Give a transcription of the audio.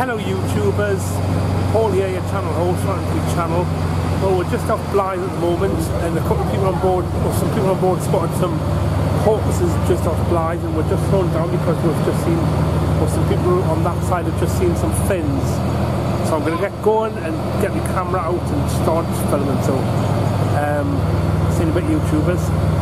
Hello YouTubers, Paul here, your channel host for the channel. Well, we're just off Blyth at the moment, and a couple of people on board, or some people on board, spotted some porpoises just off Blyth, and we're just slowing down because we've just seen, or some people on that side have just seen some fins. So I'm going to get going and get my camera out and start filming. So, see you in a bit, YouTubers.